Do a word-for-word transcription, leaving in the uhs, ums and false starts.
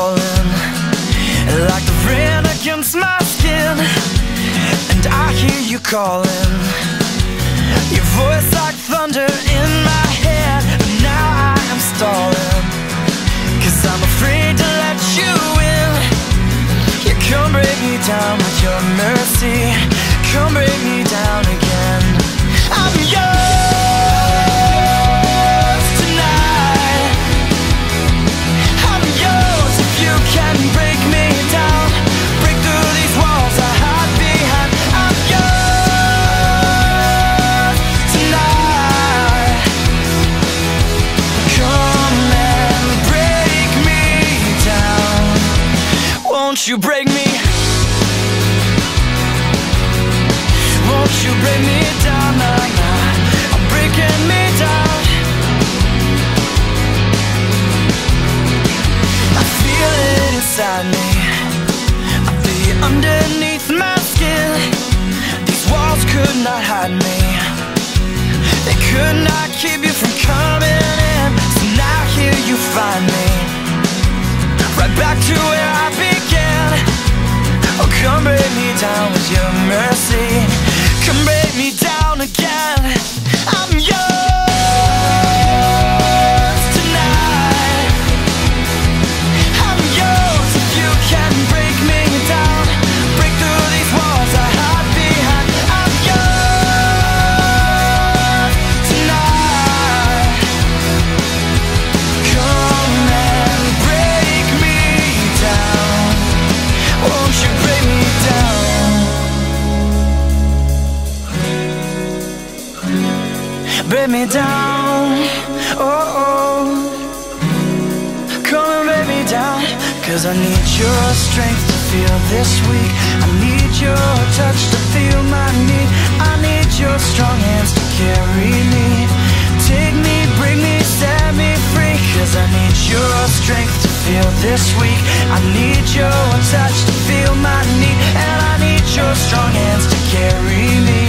falling like the rain against my skin, and I hear you calling, your voice like thunder in my head. But now I am stalling, cause I'm afraid to let you in. You come break me down with your mercy, come break me down again. I'm yours tonight, I'm yours if you can break me down, break through these walls I hide behind. I'm yours tonight, come and break me down. Won't you break me? Won't you break me down, nah, nah. I'm breaking me down. I feel it inside me, I feel it underneath my skin. These walls could not hide me, they could not keep you from coming in. So now here you find me, right back to where I began. Oh, come break me down with your mercy, come break me down again. I'm yours tonight, I'm yours if you can break me down, break through these walls I hide behind. I'm yours tonight, come and break me down. Won't you break me down? Break me down, oh, oh. Come and break me down, cause I need your strength to feel this weak, I need your touch to feel my need, I need your strong hands to carry me. Take me, bring me, set me free, cause I need your strength to feel this weak, I need your touch to feel my need, and I need your strong hands to carry me.